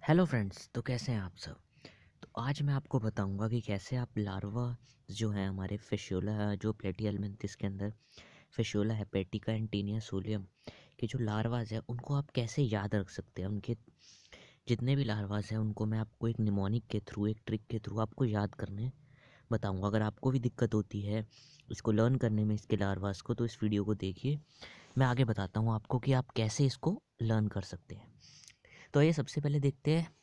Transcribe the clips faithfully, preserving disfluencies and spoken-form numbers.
Hello friends, तो कैसे हैं आप सब। तो आज मैं आपको बताऊंगा कि कैसे आप लार्वा जो है हमारे फिशोला जो प्लेटिहेल्मिन्थस के अंदर fasciola hepatica and taenia solium के जो लार्वाज है उनको आप कैसे याद रख सकते हैं। उनके जितने भी लार्वाज हैं उनको मैं आपको एक निमोनिक के थ्रू एक ट्रिक के थ्रू आपको याद करने बताऊंगा। अगर आपको भी दिक्कत होती है इसको लर्न करने में इसके लार्वाज को, तो इस वीडियो को देखिए। मैं आगे बताता हूँ आपको कि आप कैसे इसको लर्न कर सकते हैं। तो ये सबसे पहले देखते हैं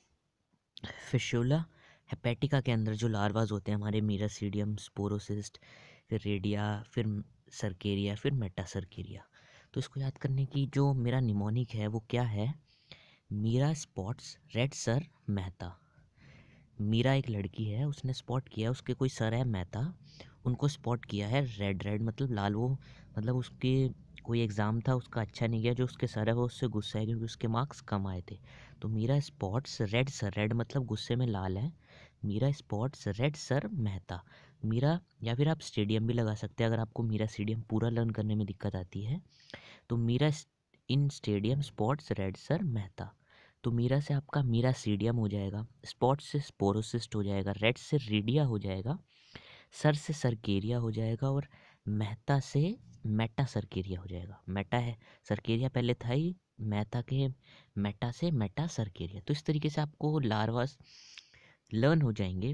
फिशोला हेपेटिका के अंदर जो लार्वाज होते हैं हमारे मीरासीडियम, स्पोरोसिस्ट, फिर रेडिया, फिर सर्केरिया, फिर मेटासर्केरिया। तो इसको याद करने की जो मेरा निमोनिक है वो क्या है? Meera spots red sir Mehta. Meera एक लड़की है, उसने स्पॉट किया, उसके कोई सर है मेहता, उनको स्पॉट किया है रेड रेड मतलब लाल। वो मतलब उसके कोई एग्ज़ाम था उसका अच्छा नहीं गया, जो उसके सर है वो उससे गुस्सा है क्योंकि उसके मार्क्स कम आए थे। तो Meera spots red sir, red मतलब गुस्से में लाल है, Meera spots red sir Mehta. Meera, या फिर आप स्टेडियम भी लगा सकते हैं अगर आपको मीरा स्टेडियम पूरा लर्न करने में दिक्कत आती है। तो Meera in stadium spots red sir Mehta. तो मीरा से आपका मीरा सीडियम हो जाएगा, स्पॉट से स्पोरोसिस्ट हो जाएगा, रेड से रेडिया हो जाएगा, सर से सर्केरिया हो जाएगा, और मेहता से मेटा सर्केरिया हो जाएगा। मेटा है, सर्केरिया पहले था ही, मेहता के मेटा से मेटा सर्केरिया। तो इस तरीके से आपको लार्वास लर्न हो जाएंगे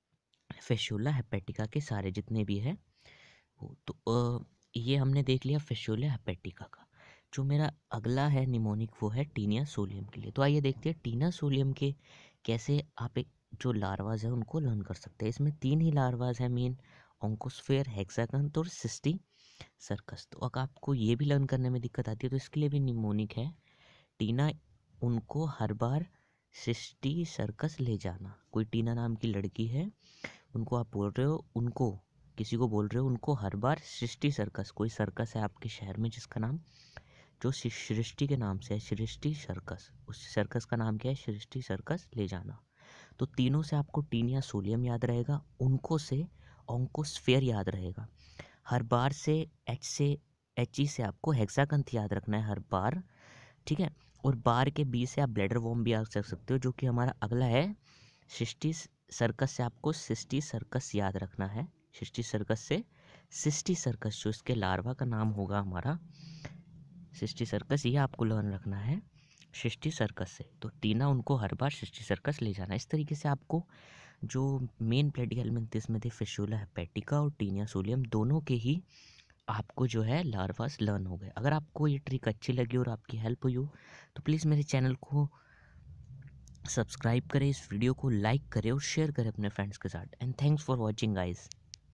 फिशोला हेपेटिका के सारे जितने भी है वो। तो अ, ये हमने देख लिया फिशोला हेपेटिका का। जो मेरा अगला है निमोनिक वो है टीनिया सोलियम के लिए। तो आइए देखते हैं टीना सोलियम के कैसे आप एक जो लार्वाज है उनको लर्न कर सकते हैं। इसमें तीन ही लार्वाज हैं मेन, ओंकोस्फेयर, हेक्सागंथ और सिस्टी सर्कस। तो अगर आपको ये भी लर्न करने में दिक्कत आती है तो इसके लिए भी निमोनिक है टीना। उनको हर बार सिस्टी सर्कस ले जाना। कोई टीना नाम की लड़की है, उनको आप बोल रहे हो, उनको किसी को बोल रहे हो उनको हर बार सृष्टि सर्कस, कोई सर्कस है आपके शहर में जिसका नाम जो सि- सृष्टि के नाम से है, सृष्टि सर्कस, उस सर्कस का नाम क्या है? सृष्टि सर्कस ले जाना। तो तीनों से आपको टीनिया सोलियम याद रहेगा, उनको से ओंकोस्फेयर याद रहेगा, हर बार से एच से एच ई से आपको हेक्सागंथ याद रखना है हर बार, ठीक है। और बार के बी से आप ब्लैडर वॉर्म भी याद कर सकते हो, जो कि हमारा अगला है सिस्टी सर्कस से आपको सिस्टी सर्कस याद रखना है। सिस्टी सर्कस से सिस्टी सर्कस जो इसके लार्वा का नाम होगा हमारा सिस्टी सर्कस, ये आपको लर्न रखना है सिस्टी सर्कस से। तो टीना उनको हर बार सिस्टी सर्कस ले जाना। इस तरीके से आपको जो मेन प्लेटिहेल्मिन्थस में थे फिशोला हेपेटिका और टीनिया सोलियम, दोनों के ही आपको जो है लार्वास लर्न हो गए। अगर आपको ये ट्रिक अच्छी लगी और आपकी हेल्प हुई हो तो प्लीज़ मेरे चैनल को सब्सक्राइब करें, इस वीडियो को लाइक करें और शेयर करें अपने फ्रेंड्स के साथ। And thanks for watching guys.